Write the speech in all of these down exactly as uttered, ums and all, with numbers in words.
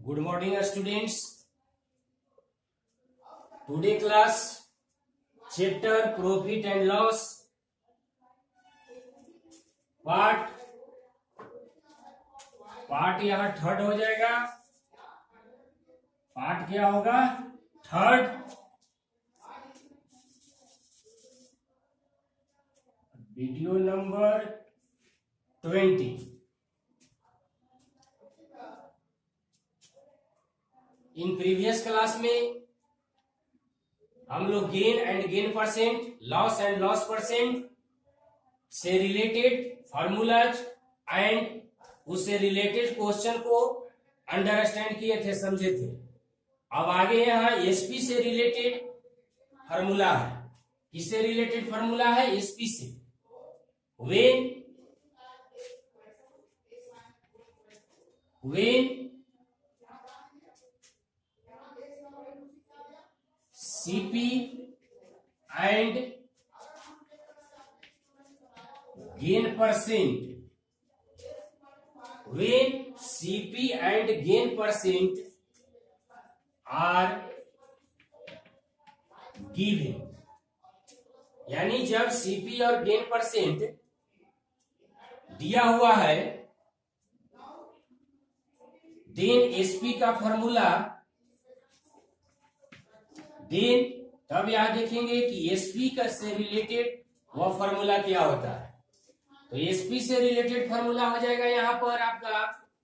Good morning, students. Today class chapter profit and loss part part यहां third हो जाएगा। Part क्या होगा? Third. Video number twenty. In previous class में हम लोग gain and gain percent, loss and loss percent से related formulas and उससे रिलेटेड क्वेश्चन को अंडरस्टैंड किए थे, समझे थे। अब आगे यहाँ एसपी से रिलेटेड फॉर्मूला है। किससे रिलेटेड फॉर्मूला है? एसपी से। When when CP and gain percent, when C P and gain percent are given, यानी जब C P और gain percent दिया हुआ है, then S P का फॉर्मूला, then तब यहां देखेंगे कि S P का से रिलेटेड वह फॉर्मूला क्या होता है। तो एसपी से रिलेटेड फॉर्मूला हो जाएगा यहां पर आपका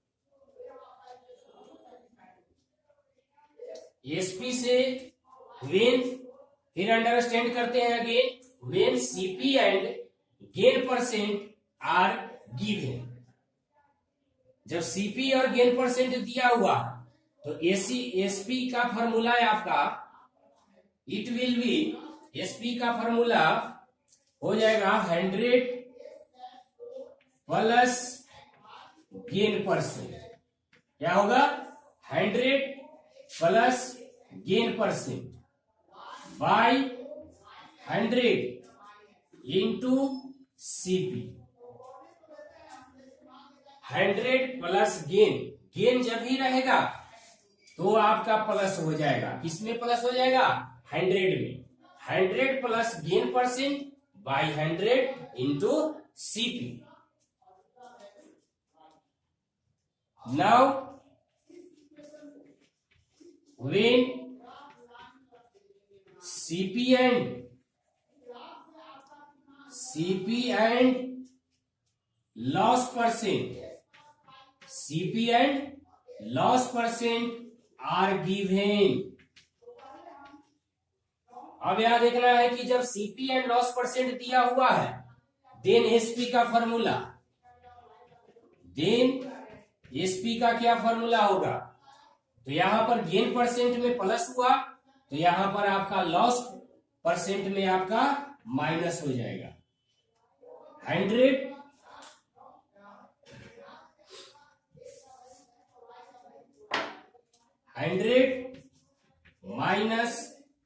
एसपी से व्हेन, फिर अंडरस्टैंड करते हैं again, when CP and gain percent are given. जब सीपी और गेन परसेंट दिया हुआ तो एसी एसपी का फॉर्मूला है आपका, इट विल बी, एसपी का फॉर्मूला हो जाएगा हंड्रेड प्लस गेन परसेंट। क्या होगा? Hundred plus gain percent by hundred into CP. Hundred plus gain, gain जब ही रहेगा तो आपका प्लस हो जाएगा। किसमें प्लस हो जाएगा? हंड्रेड में। Hundred plus gain percent by hundred into CP. Now, when C P and C P and loss percent, C P and loss percent are given। अब यहां देखना है कि जब C P and loss percent दिया हुआ है, then S P का फॉर्मूला, then एसपी का क्या फॉर्मूला होगा? तो यहां पर गेन परसेंट में प्लस हुआ तो यहां पर आपका लॉस परसेंट में आपका माइनस हो जाएगा। Hundred hundred minus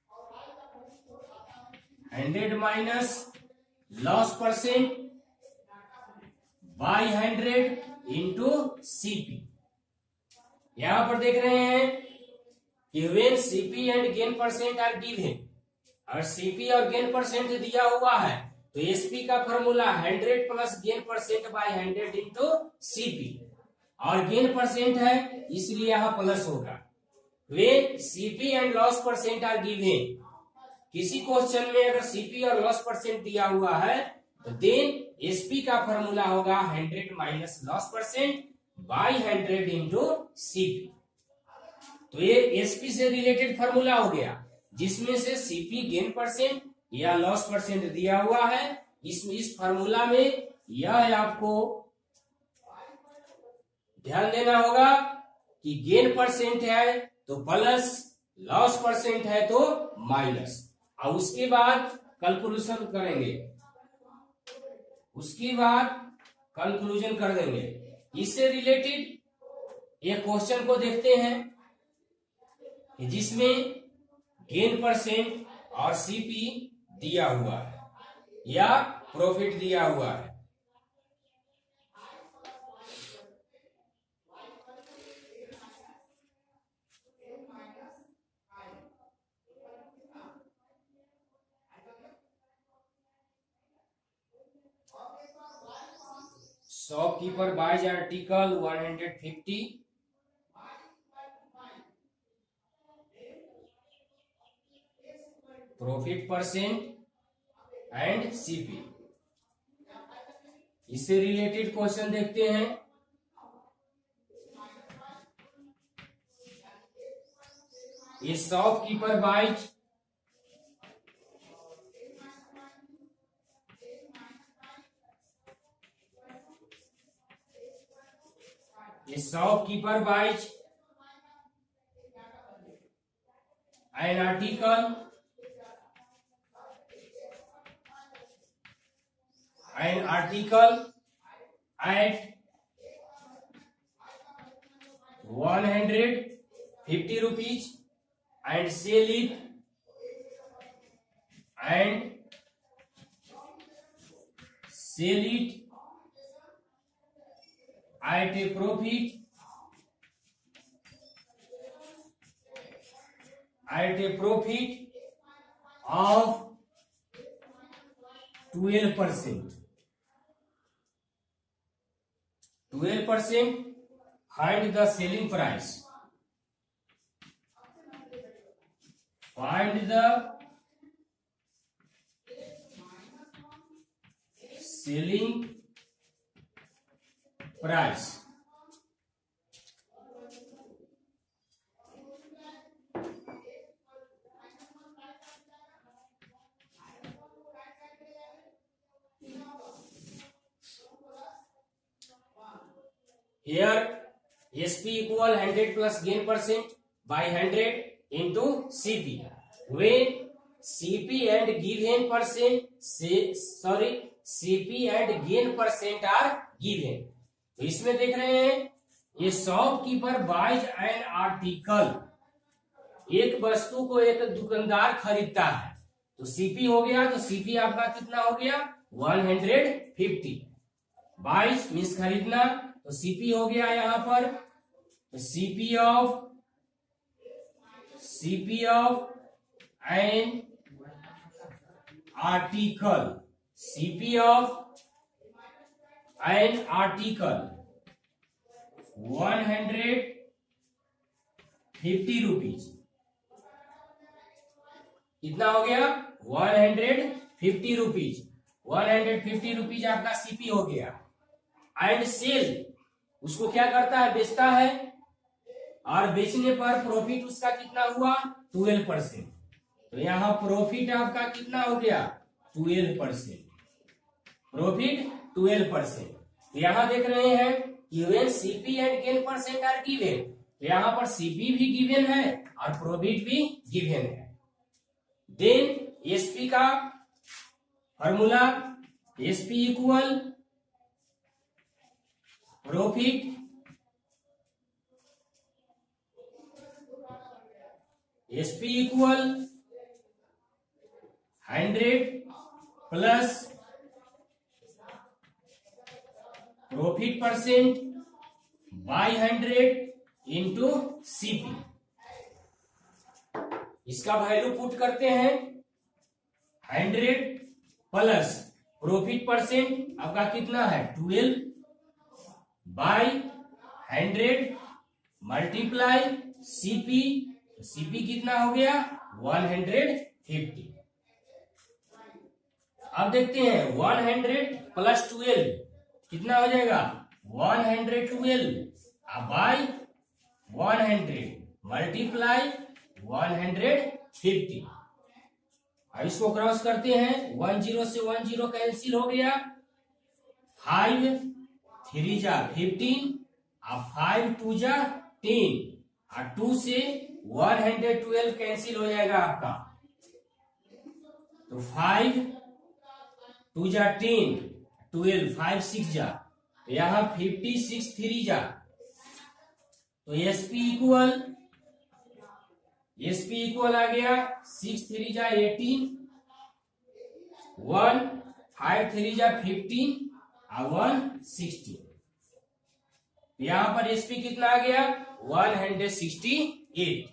hundred minus loss percent by hundred into CP. यहां पर देख रहे हैं कि when CP and gain percent are given, और सीपी और गेन परसेंट दिया हुआ है तो एसपी का formula hundred plus gain percent by hundred into CP, और गेन परसेंट है इसलिए यहां प्लस होगा। When CP and loss percent are given, किसी क्वेश्चन में अगर सीपी और लॉस परसेंट दिया हुआ है तो देन एसपी का फॉर्मूला होगा hundred minus loss percent by hundred into CP. तो ये एसपी से रिलेटेड फॉर्मूला हो गया, जिसमें से सीपी गेन परसेंट या लॉस परसेंट दिया हुआ है। इसमें इस फॉर्मूला में यह आपको ध्यान देना होगा कि गेन परसेंट है तो प्लस, लॉस परसेंट है तो माइनस, और उसके बाद कैलकुलेशन करेंगे, उसके बाद कंक्लूजन कर देंगे। इससे रिलेटेड एक क्वेश्चन को देखते हैं जिसमें गेन परसेंट और सीपी दिया हुआ है या प्रॉफिट दिया हुआ है। Shopkeeper buys article one hundred fifty, profit percent and CP. इससे रिलेटेड क्वेश्चन देखते हैं। ये शॉपकीपर बाइज ये shopkeeper buys an article an article at one hundred fifty rupees and sell it and sell it at a profit at a profit of twelve percent. twelve percent. Find the selling price. Find the selling price. Here S P equal one hundred plus gain percent by one hundred into C P. When C P and given percent, sorry, C P and gain percent are given. तो इसमें देख रहे हैं ये shopkeeper buys an article, एक वस्तु को एक दुकानदार खरीदता है, तो सीपी हो गया, तो सीपी आपका कितना हो गया one hundred fifty. Buys means खरीदना, तो सीपी हो गया यहां पर CP of C P of an article, C P of an article one hundred fifty rupees। कितना हो गया one hundred fifty rupees। one hundred fifty rupees आपका सीपी हो गया। एंड सेल, उसको क्या करता है, बेचता है, और बेचने पर प्रॉफिट उसका कितना हुआ ट्वेल्व परसेंट। तो यहाँ प्रॉफिट आपका कितना हो गया twelve percent, profit twelve percent. तो यहाँ देख रहे हैं given CP and gain percent are given, तो यहाँ पर सीपी भी गिवन है और प्रॉफिट भी गिवन है। देन एसपी का formula, SP equal profit SP equal hundred plus profit percent by hundred into CP. इसका वैल्यू पुट करते हैं, हंड्रेड प्लस प्रॉफिट परसेंट आपका कितना है twelve by hundred multiply CP, CP कितना हो गया वन हंड्रेड फिफ्टी। अब देखते हैं one hundred प्लस ट्वेल्व कितना हो जाएगा one hundred twelve by one hundred multiply one hundred fifty। अब इसको क्रॉस करते हैं, वन जीरो से वन जीरो कैंसिल हो गया, फाइव थ्री जा फिफ्टीन और फाइव टू जा टेन और टू से वन हंड्रेड ट्वेल्व कैंसिल हो जाएगा आपका, तो फाइव टू जा टेन ट्वेल्व फाइव सिक्स जा, तो यहां फिफ्टी सिक्स थ्री जा, तो एसपी इक्वल एसपी इक्वल आ गया सिक्स थ्री जा एटीन, वन फाइव थ्री जा फिफ्टीन और वन सिक्सटीन। यहां पर एसपी कितना आ गया one hundred sixty eight.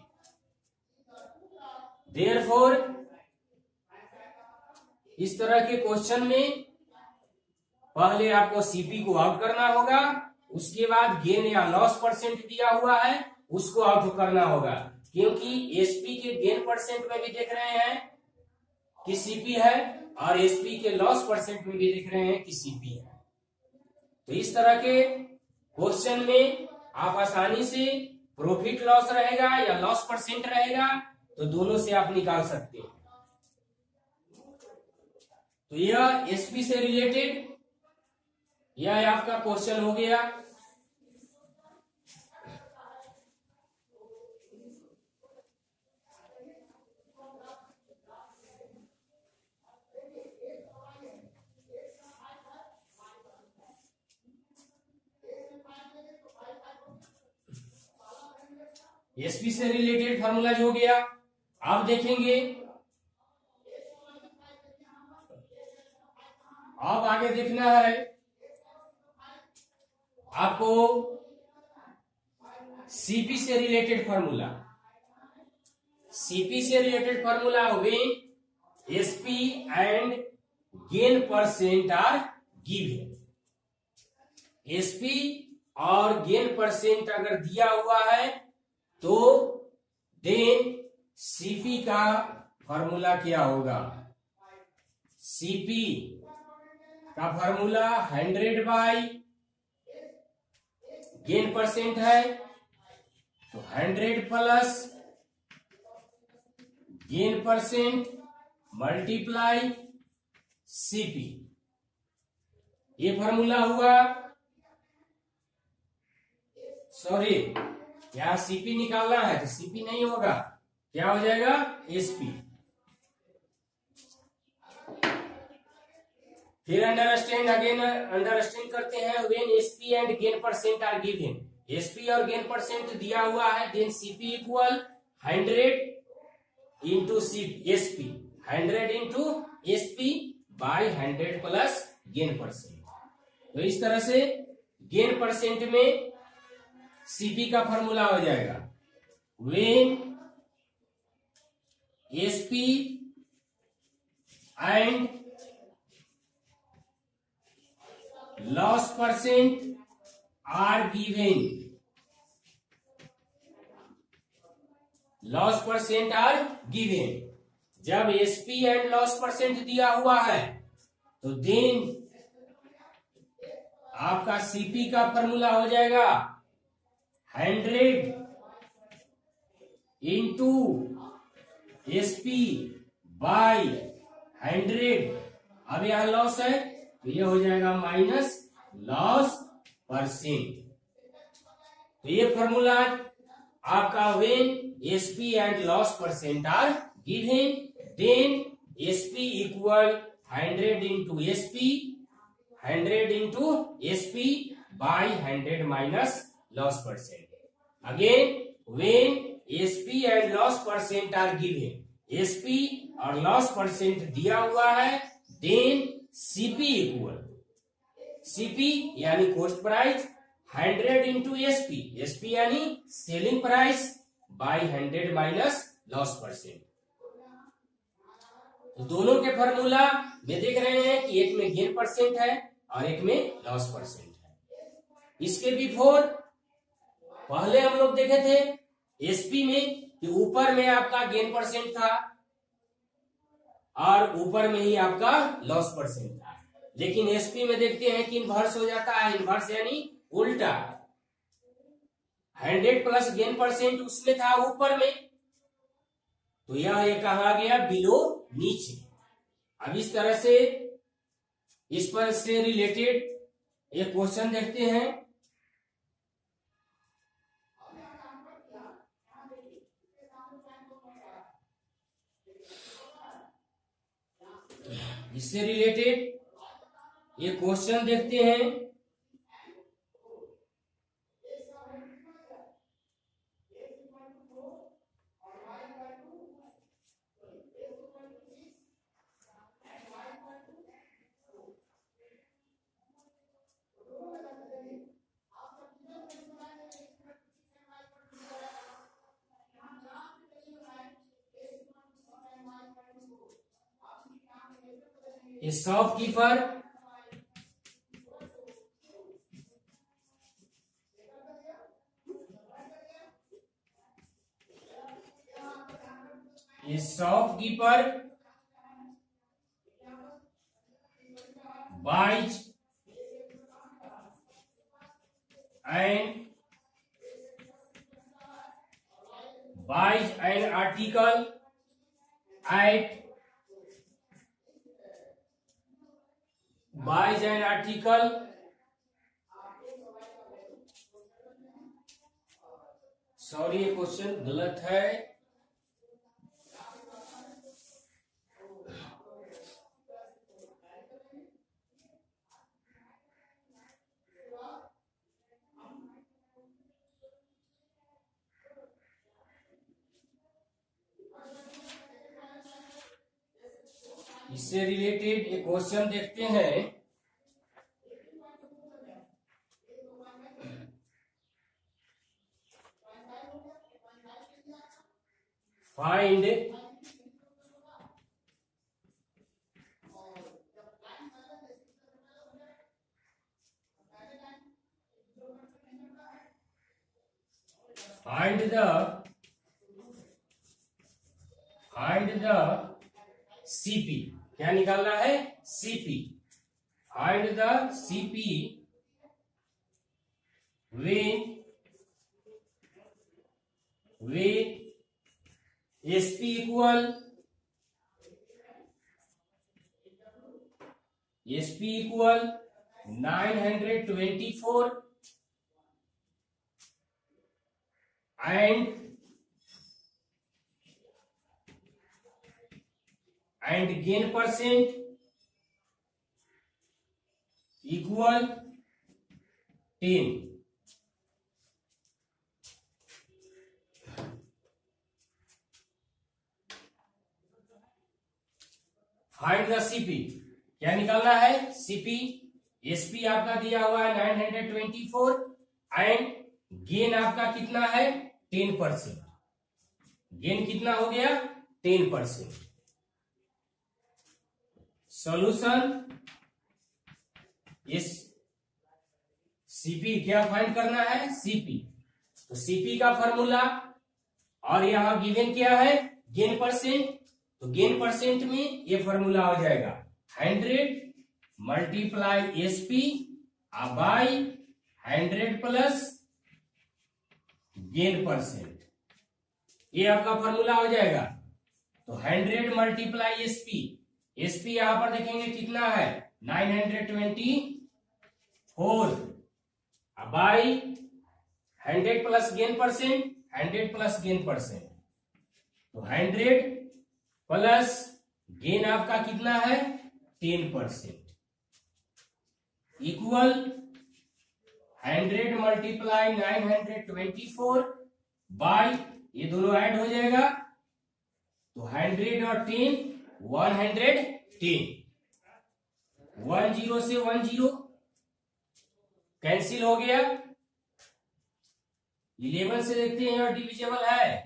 Therefore इस तरह के क्वेश्चन में पहले आपको सीपी को आउट करना होगा, उसके बाद गेन या लॉस परसेंट दिया हुआ है उसको आउट करना होगा, क्योंकि एसपी के गेन परसेंट में भी देख रहे हैं कि सीपी है और एसपी के लॉस परसेंट में भी देख रहे हैं कि सीपी है। तो इस तरह के क्वेश्चन में आप आसानी से प्रॉफिट लॉस रहेगा या लॉस परसेंट रहेगा तो दोनों से आप निकाल सकते हैं। तो यह एसपी से रिलेटेड यह आपका क्वेश्चन हो गया। एसपी से रिलेटेड फार्मूला जो हो गया। आप देखेंगे अब आगे देखना है आपको सीपी से रिलेटेड फार्मूला। सीपी से related formula when SP and gain percent are given. SP और गेन परसेंट अगर दिया हुआ है तो देन सीपी का फार्मूला क्या होगा। सीपी का formula hundred by gain percent है तो hundred plus gain percent multiply CP, ये फार्मूला हुआ। सॉरी यहां सीपी निकालना है तो सीपी नहीं होगा, क्या हो जाएगा एसपी। फिर अंडरस्टैंड अगेन अंडरस्टैंड करते हैं when SP and gain percent are given. SP और गेन परसेंट दिया हुआ है then CP equal hundred into C SP, hundred into SP by hundred plus gain percent. तो इस तरह से गेन परसेंट में सीपी का फॉर्मूला हो जाएगा when SP and loss percent are given. Loss percent are given, जब एसपी एंड लॉस परसेंट दिया हुआ है तो देन आपका सीपी का फॉर्मूला हो जाएगा hundred into SP by hundred. अब यहां लॉस है तो ये हो जाएगा माइनस लॉस परसेंट। तो ये फॉर्मूला आपका when SP and loss percent are given then SP equal hundred into SP, hundred into SP by hundred minus loss percent. Again when SP and loss percent are given, SP और loss percent दिया हुआ है then CP equal, CP यानी cost price hundred into SP, SP यानी selling price by hundred minus loss percent. तो दोनों के formula में देख रहे हैं कि एक में गेन परसेंट है और एक में लॉस परसेंट है। इसके बिफोर पहले हम लोग देखे थे एसपी में कि ऊपर में आपका गेन परसेंट था और ऊपर में ही आपका लॉस परसेंट था, लेकिन एसपी में देखते हैं कि इनवर्स हो जाता है। इनवर्स यानी उल्टा, हंड्रेड प्लस गेन परसेंट उसमें था ऊपर में, तो यह ये कहा गया बिलो नीचे। अब इस तरह से इस पर से रिलेटेड एक क्वेश्चन देखते हैं। इससे रिलेटेड ये क्वेश्चन देखते हैं। A shopkeeper shopkeeper, buys and buys an article at buys an article sorry ये क्वेश्चन गलत है। इससे रिलेटेड एक क्वेश्चन देखते हैं। Find find the find the CP, क्या निकालना है? CP. Find the CP when when SP equal SP equal nine hundred twenty four and and gain percent equal ten. Find the CP, क्या निकालना है? CP. SP आपका दिया हुआ है nine hundred twenty four and gain आपका कितना है? Ten percent. गेन कितना हो गया? Ten percent. सॉल्यूशन, इस सीपी क्या फाइंड करना है? सीपी। तो सीपी का फॉर्मूला और यहां गिवन क्या है? Gain percent. तो गेन परसेंट में ये फॉर्मूला हो जाएगा hundred multiply SP by hundred plus gain percent, ये आपका फॉर्मूला हो जाएगा। तो हंड्रेड मल्टीप्लाई एसपी, एसपी यहां पर देखेंगे कितना है? Nine hundred twenty four by hundred plus gain percent, hundred plus gain percent. तो हंड्रेड प्लस गेन आपका कितना है? Ten percent equal hundred multiply nine hundred twenty four by, ये दोनों ऐड हो जाएगा तो हंड्रेड और ten one hundred ten, one zero से वन जीरो कैंसिल हो गया। इलेवन से देखते हैं और डिविजिबल है।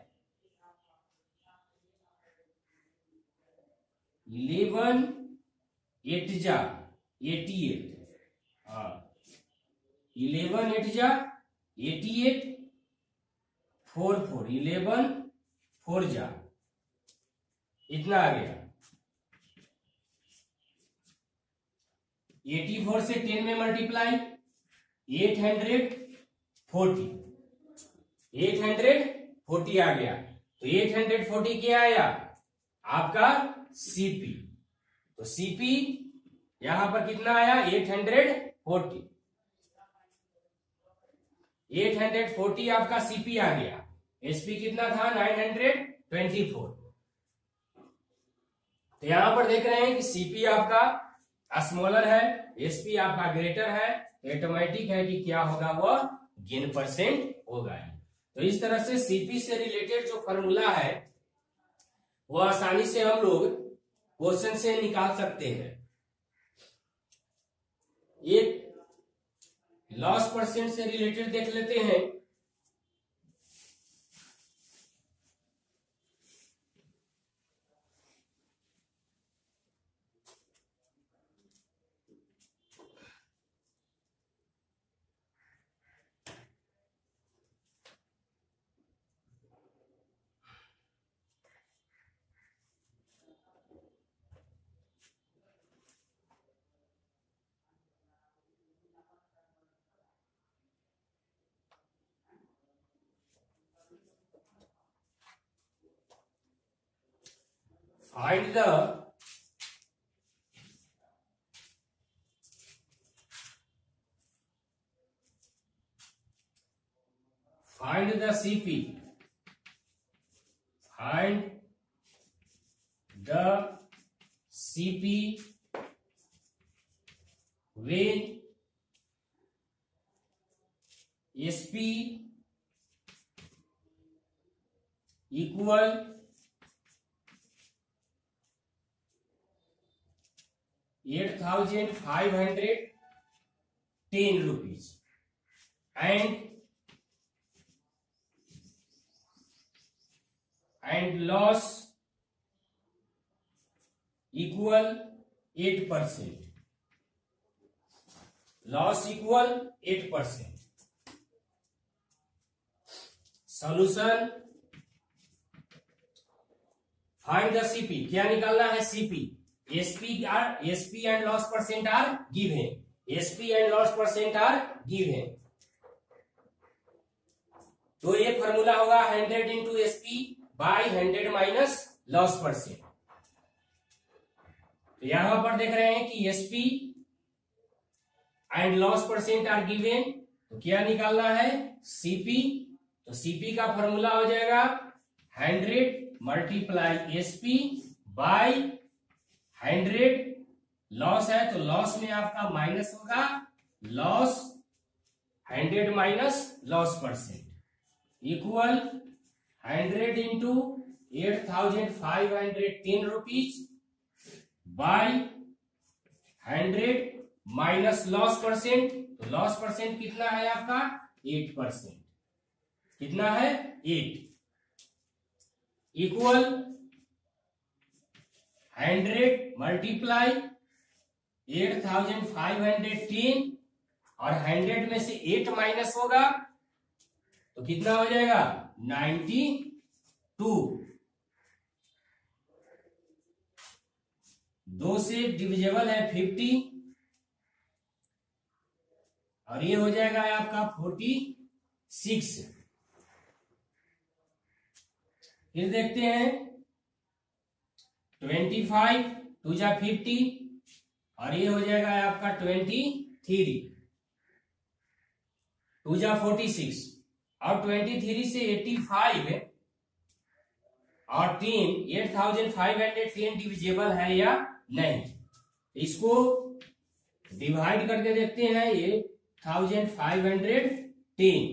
इलेवन एट जा एटी एट, हाँ इलेवन एट जा eighty eight, four four eleven four जा इतना आ गया। एटी फोर से टेन में multiply, eight hundred forty, eight hundred forty आ गया। तो एट हंड्रेड फोर्टी क्या आया? आपका सीपी। तो सीपी यहां पर कितना आया? Eight hundred forty, eight hundred forty आपका सीपी आ गया। एसपी कितना था? Nine hundred twenty four. तो यहां पर देख रहे हैं कि सीपी आपका स्मॉलर है, एसपी आपका ग्रेटर है, ऑटोमेटिक है कि क्या होगा? वह गेन परसेंट होगा। तो इस तरह से सीपी से रिलेटेड जो फॉर्मूला है वो आसानी से हम लोग क्वेश्चन से निकाल सकते हैं। एक लॉस परसेंट से रिलेटेड देख लेते हैं। Find the find the CP find the CP when S P equal eight thousand five hundred ten rupees and and loss equal eight percent. Loss equal eight percent. Solution find the CP. क्या निकालना है? CP. SP are SP and loss percent are given. SP and loss percent are given. तो ये formula होगा hundred into SP by hundred minus loss percent. तो यहां पर देख रहे हैं कि SP and loss percent are given. तो क्या निकालना है? सीपी. तो सीपी का फॉर्मूला हो जाएगा hundred multiply SP by hundred. Loss है तो लॉस में आपका माइनस होगा. Loss hundred minus loss percent equal hundred into eight thousand five hundred ten rupees by hundred minus loss percent. तो लॉस परसेंट कितना है आपका? Eight percent. कितना है? Eight. Equal hundred multiply eight thousand five hundred ten और hundred में से eight minus होगा तो कितना हो जाएगा? Ninety two. दो से डिविजेबल है फिफ्टी और ये हो जाएगा आपका फोर्टी सिक्स. फिर देखते हैं ट्वेंटी फाइव टू जा फिफ्टी और ये हो जाएगा आपका ट्वेंटी थ्री. टू जा फोर्टी सिक्स और ट्वेंटी थ्री से एटी फाइव है और ten eight thousand five hundred ten divisible है या नहीं. इसको डिवाइड करके देखते हैं. ये thousand five hundred ten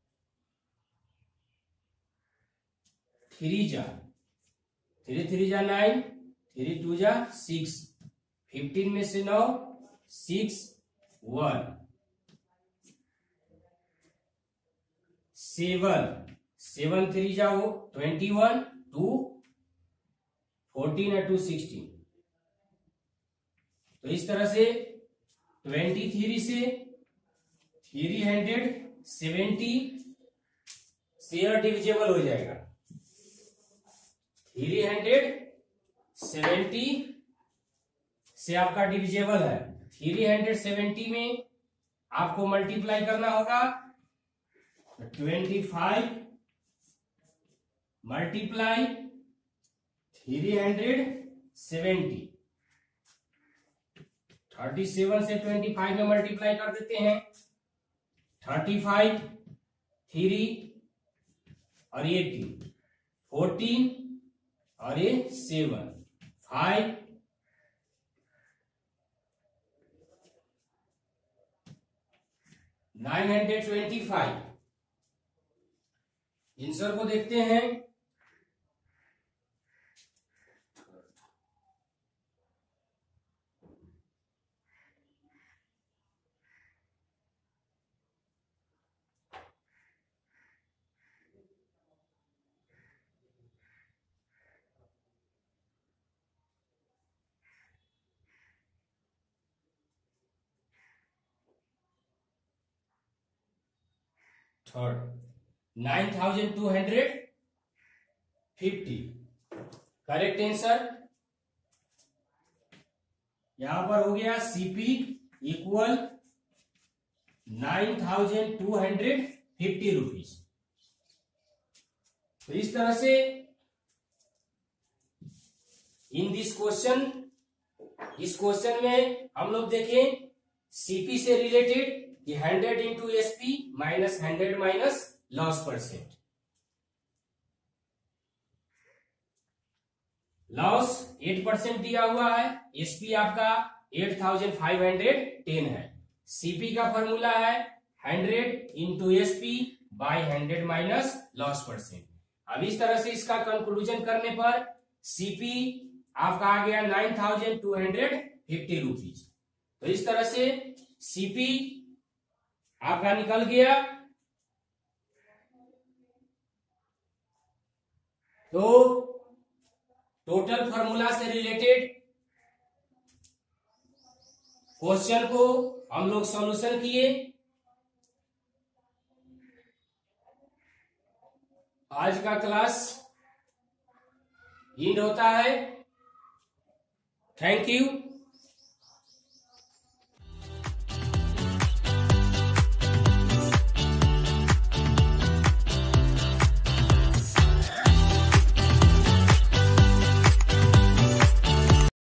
three जा थ्री थ्री जा नाइन थ्री टू जा सिक्स फिफ्टीन में से नौ six one seven seven three जा वो ट्वेंटी वन टू फोर्टीन है टू सिक्सटीन. तो इस तरह से ट्वेंटी थ्री से three hundred seventy share divisible हो जाएगा. थ्री हंड्रेड सेवेंटी से आपका डिविजेबल है. थ्री हंड्रेड सेवेंटी में आपको मल्टीप्लाई करना होगा. Twenty five multiply three hundred seventy. Thirty seven से ट्वेंटी फाइव में मल्टीप्लाई कर देते हैं. थर्टी फाइव थ्री और ये एटीन फोर्टीन और ये seven five nine hundred twenty five. Answer को देखते हैं. Third nine thousand two hundred fifty. Correct answer यहां पर हो गया. CP equal nine thousand two hundred fifty rupees. तो इस तरह से इन दिस क्वेश्चन, इस क्वेश्चन में हम लोग देखें सीपी से रिलेटेड कि hundred into SP minus hundred minus loss percent. Loss eight percent दिया हुआ है, एसपी आपका eight thousand five hundred ten है। सीपी का फॉर्मूला है hundred into SP by hundred minus loss percent. अब इस तरह से इसका कंक्लूजन करने पर सीपी आपका आ गया nine thousand two hundred fifty rupees. तो इस तरह से सीपी आपका निकल गया। तो टोटल फॉर्मूला से रिलेटेड क्वेश्चन को हम लोग सॉल्यूशन किए। आज का क्लास एंड होता है। Thank you.